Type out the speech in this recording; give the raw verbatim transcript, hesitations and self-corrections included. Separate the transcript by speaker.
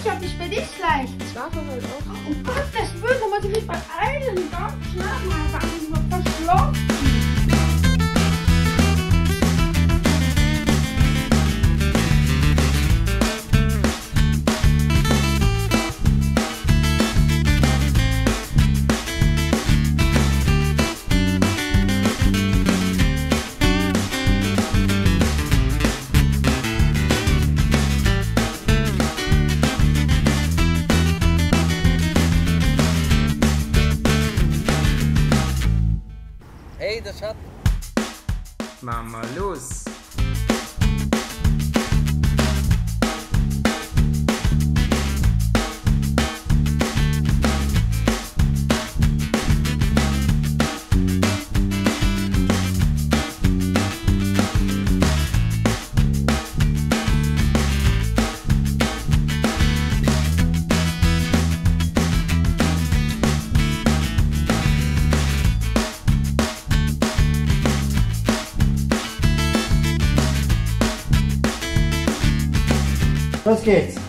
Speaker 1: hab ich bin nicht leicht.
Speaker 2: Schlafe halt auch.
Speaker 1: Um Gottes Willen, da muss ich mich beeilen. Ganz schlafen, aber ich bin verschlafen.
Speaker 3: Hey, das hat
Speaker 4: Mama, los!
Speaker 5: Los geht's!